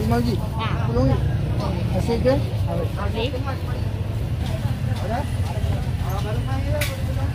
RM5. RM10. Masih ke? Habis. Ada? Baru main lah.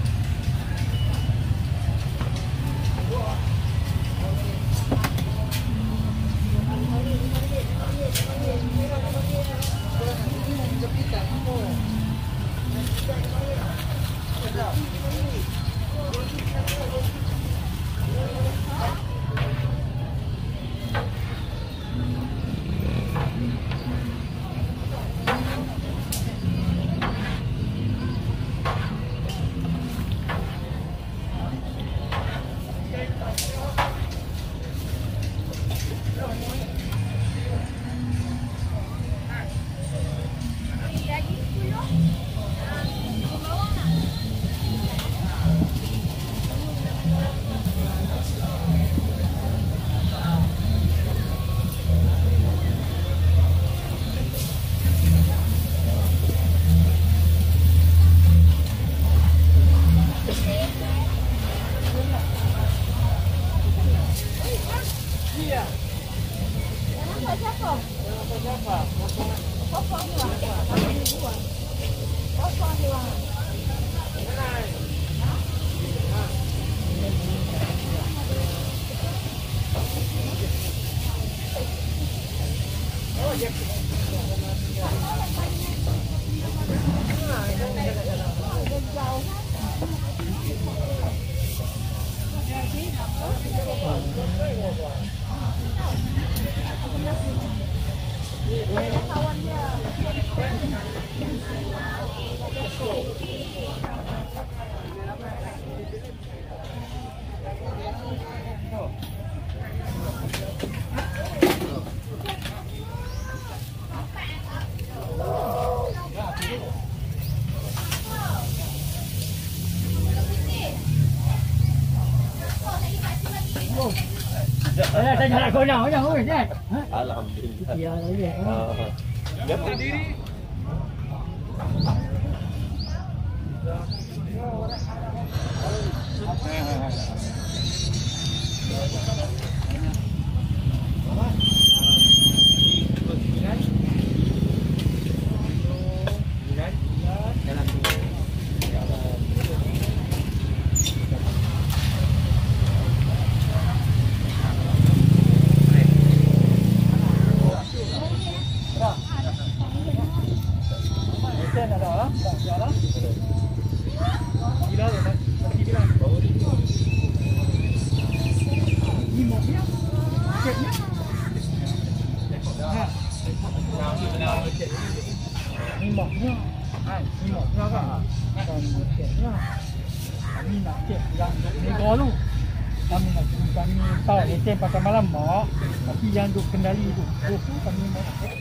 Jangan kau nak, jangan oi, Dad. Alhamdulillah. Ya, ya. Dia berdiri. Pasal malam mak, tapi yang duk kendali tu, kami mau.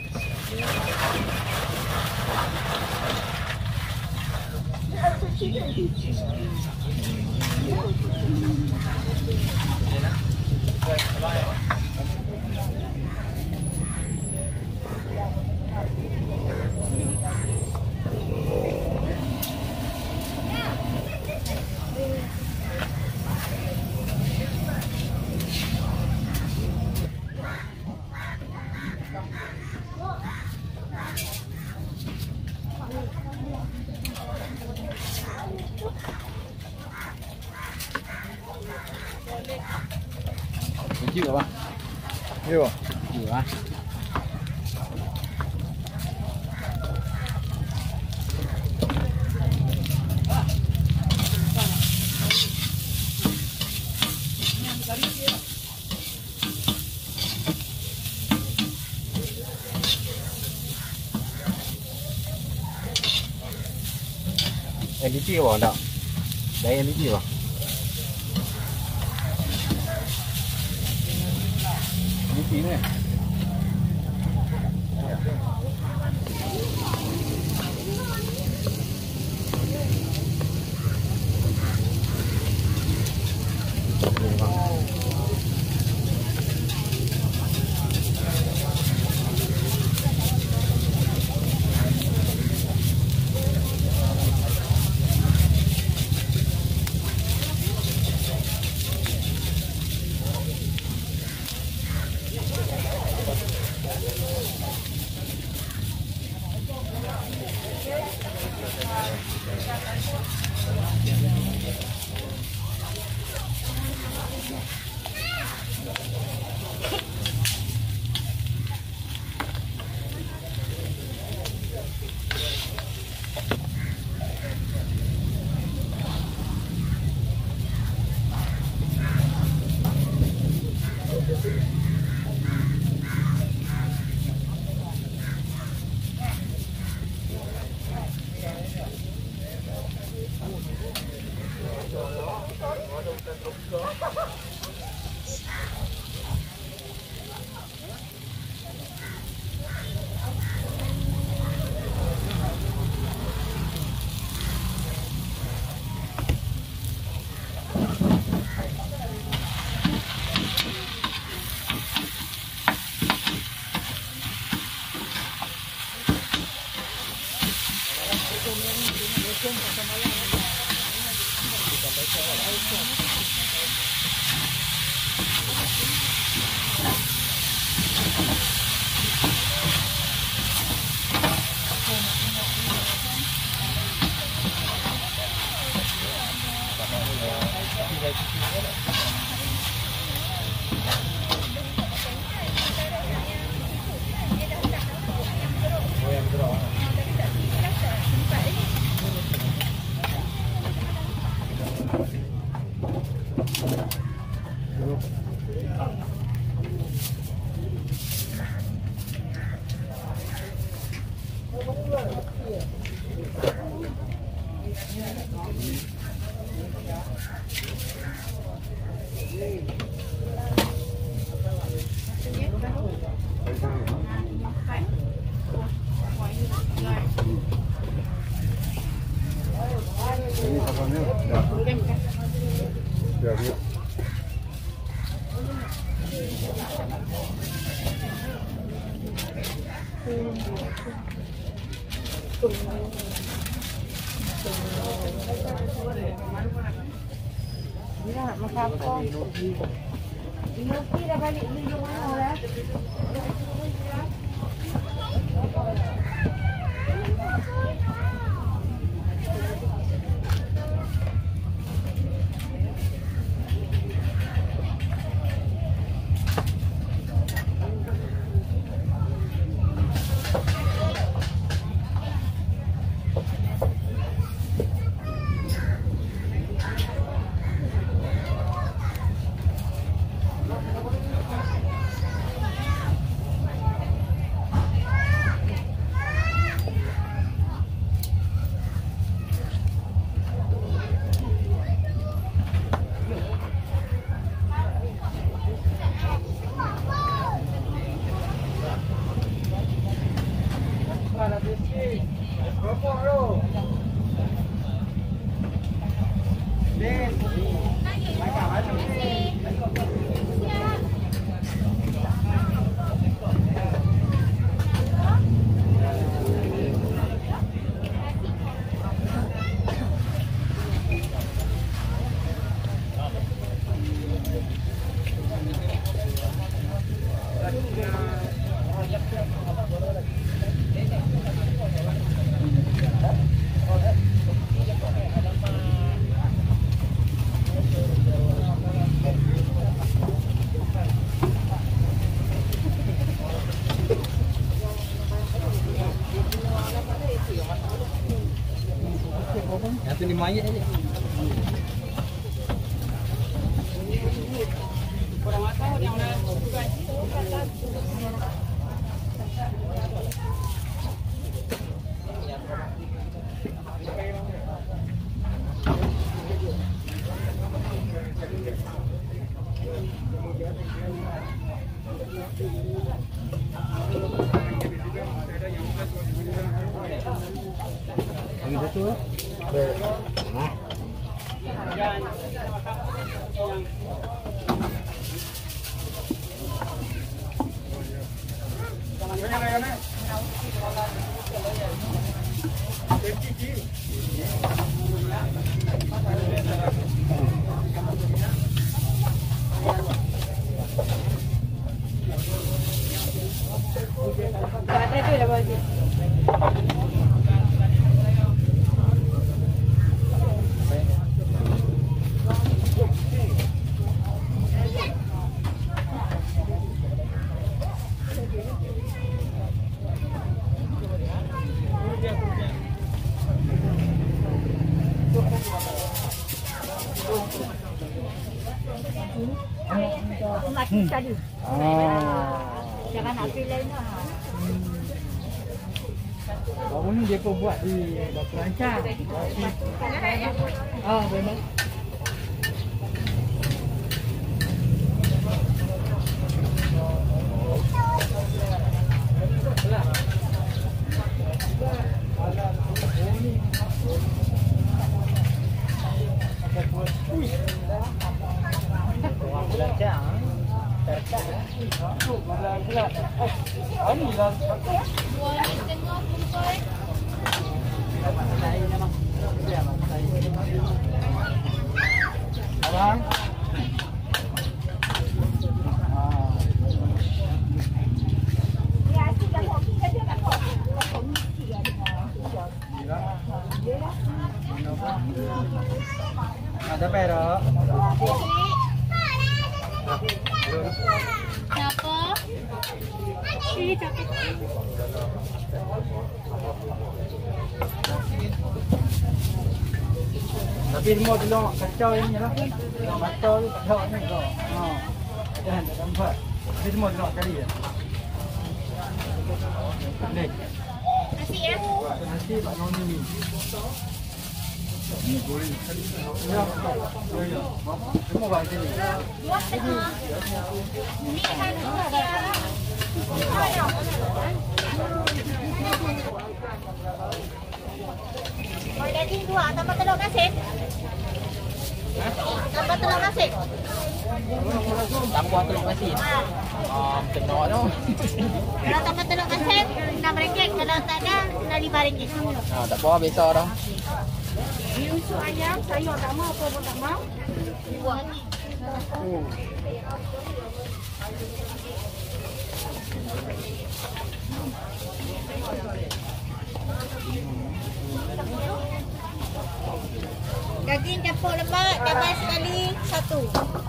Chịu hả? Chịu hả? Chịu hả? Em đi chịu hả? Đấy em đi chịu hả? Tí này. Ini sapannya dah. Dah dia. Dia nak makan apa? Inoki dah balik beli rumah dah. Yang tu 5 ayat aja. Lagi satu. Mati tadi. Jangan nak pilih lain lah. Baru ni dia pun buat di Batu Rancang. Benar. Ini lah. Abang. Ada perak. Siapa? Ini cakap. Tapi semua telur kacau ini lah. Telur kacau tu tak ni kau. Jangan tak nampak. Tapi semua telur kali ya. Ni. Nasi ya? Nasi Pak Noni ni. Ni goreng. Ya. Ya. Semua bang sini. Ini kan ada. Mau daging 2 tambah telur kasih? Tambah telur kasih? Tambah telur kasih. Tengok tu. Kalau tambah telur kasih RM6, kalau tak ada RM5. Tak apa, biasa dah. Ini usus ayam, sayur tak mau, apa pun tak mau. Buat ni. Daging campur lemak, double sekali, 1.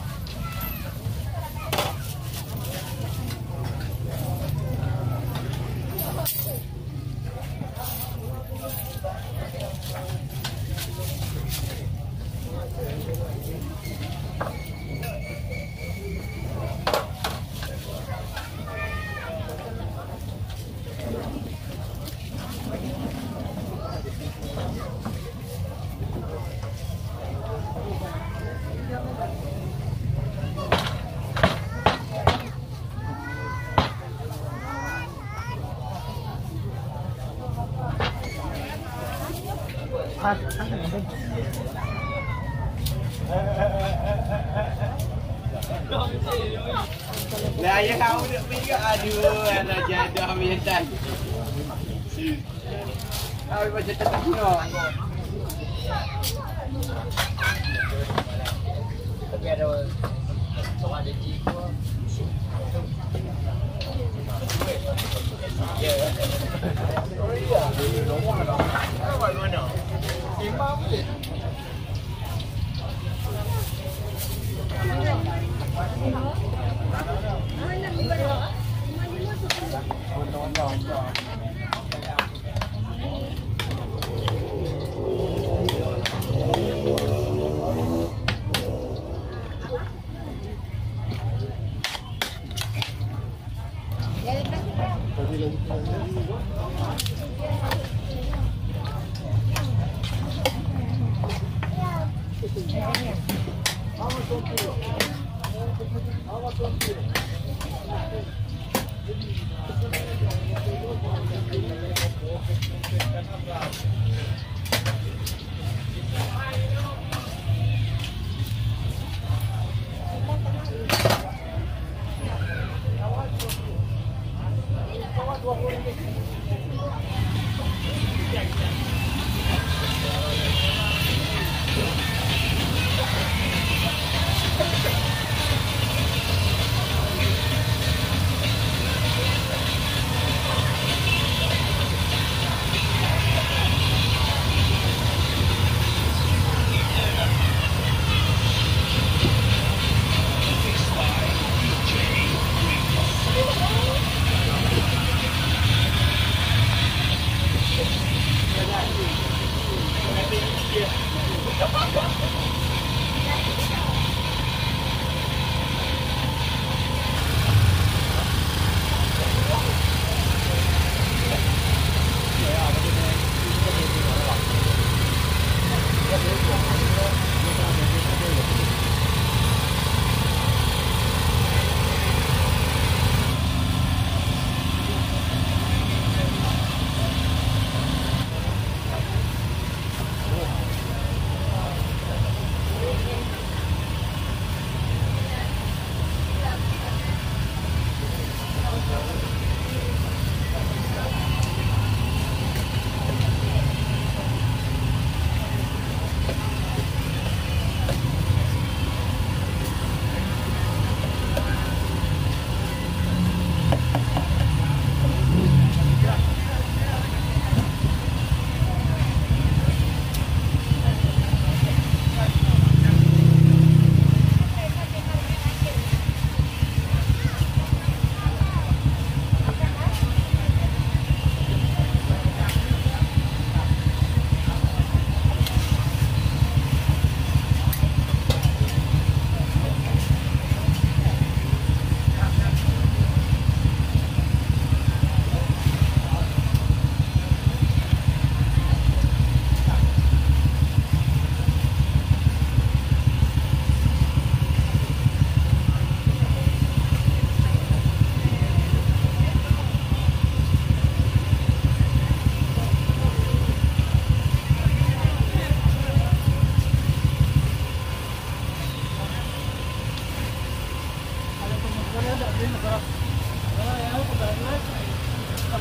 Lah ya kau nak pergi aduh anak jadah biasa. Kau macam tak guna. Tapi ada seorang ada cikgu. Ya. Oh iya. Apa mana? Imam boleh.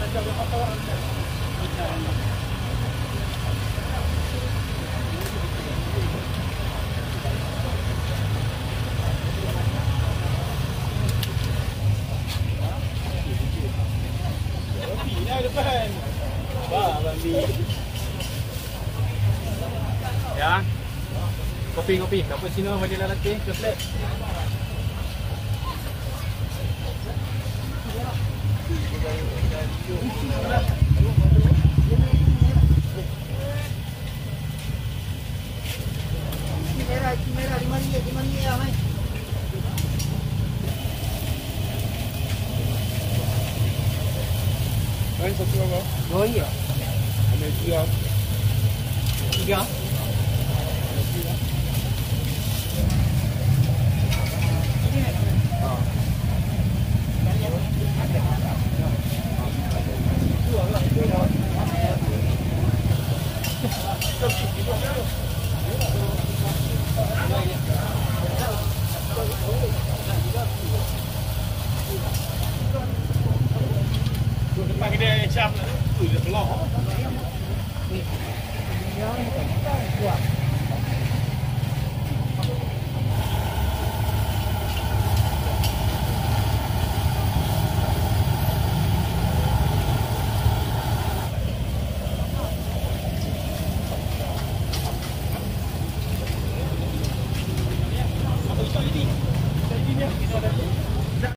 Ya. Kopi, cappuccino, vanilla latte, coklat. Merah, di mana dia, mai? Lain satu apa? Oh iya. Ada tiga. Tiga. Depan kedai Syam tu dia keluar. Apa itu tadi?